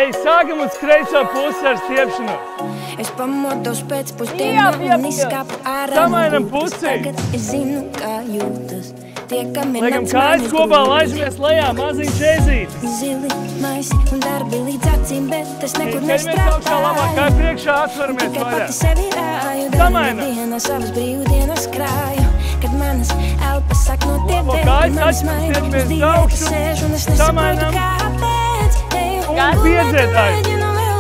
Ej, sākam uz kreiso pusi ar stiepšanos. Es pamodos pēc pusdienām un izskāpu ārā no gultas. Tagad es zinu, kā jūtas. Liekam kājas kopā, laižamies lejā, maziņš ezītis. Zili maisi un darbi līdz acīm, bet es nekur nestrādāju. Ķeramies augšā labāk, kā priekšā atveramies vaļā. Samainam. Dienas savas brīvdienas krāju, kad manas elpas sak no tiedēm. Manas maiņas uz diētas sēž un es nesaprotu, kāpēc. Un piedzētāji.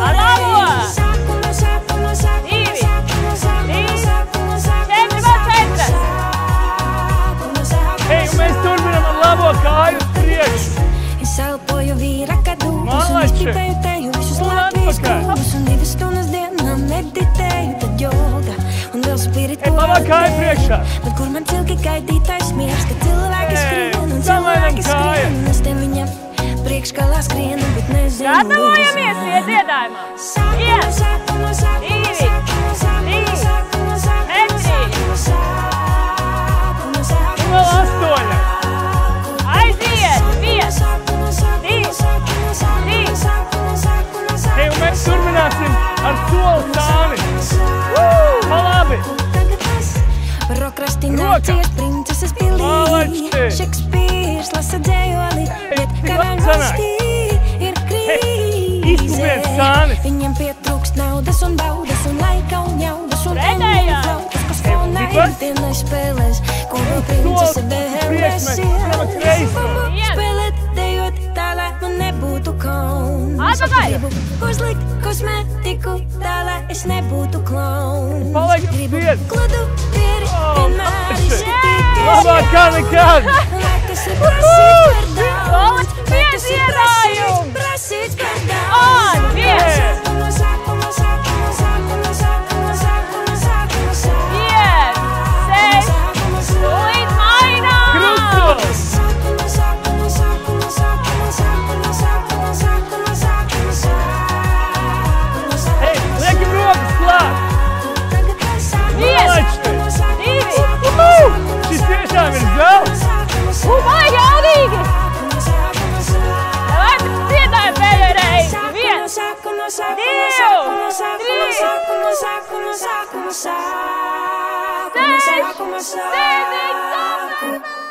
Ej, un mēs turpinam ar labo kāju uz priekšu. Es elpoju vīra kadūbus un es pipēju teju visus Latvijas klubus un 2 stundas dienā meditēju, tad joga un vēl spirituāli labā kāja priekšā. Bet kur man cilki gaidītājs miers, ka cilvēki skrien un cilvēki skrien un es te viņam priekškalā skrienu, bet nezinu. Gatavojamies iedziedājumā. 1, 2, 3, 4. Vēl 8. Aiziet! 1, 2, 3. Ej, un mēs turpināsim ar soli sāni. Pa labi. Prokrastinācijas princeses pilī. Šekspīrs lasa dzējoli, bet karaļvalstī ir krīze. Viņam pietrūkst naudas un baudas un laika un jaudas un eņģeļu flautas, kas fonā ikdienai spēlēs, ko vēl princese vēlēs spēlēt, dejot tā, lai man nebūtu kauns. Gribu uzlikt kosmētiku tā, lai es nebūtu klauns. Gribu kludu pieri vienmēr izskatīties. Labāk kā nekad. Laikas ir prasīts par daudz, Pieci iedājumi. prasīts par daudz. Un 1, 5, 6, tūlīt mainām. Krustos. Ej, liekam rokas klāt. 1, 2. Šis tiešām ir zelts. Vai jaudīgi! Vai dziedāju pēdējo reizi? 1, 2, 3, 4, 5, 6, 7, 8.